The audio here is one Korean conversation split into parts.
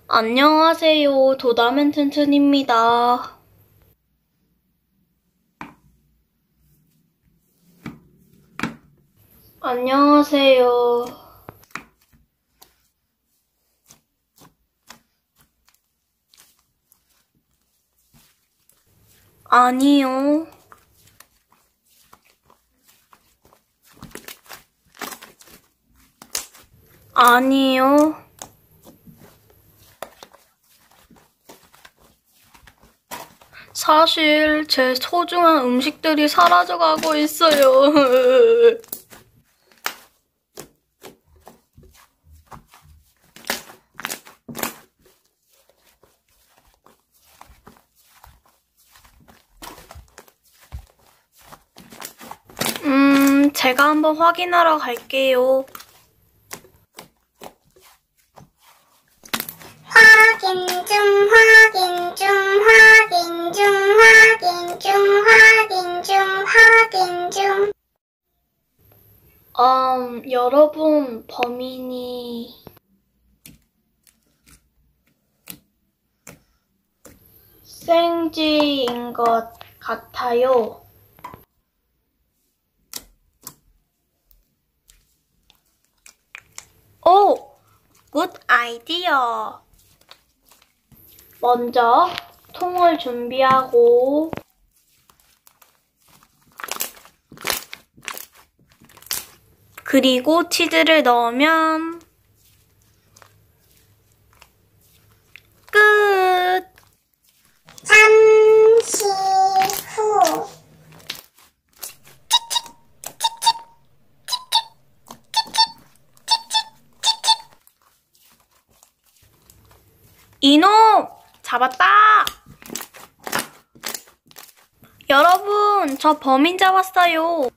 안녕하세요. 도다맨 튼튼입니다. 안녕하세요. 아니요. 아니요. 사실 제 소중한 음식들이 사라져가고 있어요. 제가 한번 확인하러 갈게요. 확인 중, 확인 중, 확인 중, 확인 중, 확인 중, 확인 중. 여러분, 범인이 생지인 것 같아요. 오! 굿 아이디어! 먼저 통을 준비하고 그리고 치즈를 넣으면 끝! 잠시 후. 이놈! 잡았다! 여러분, 저 범인 잡았어요.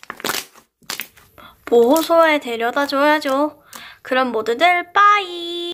보호소에 데려다 줘야죠. 그럼 모두들 빠이!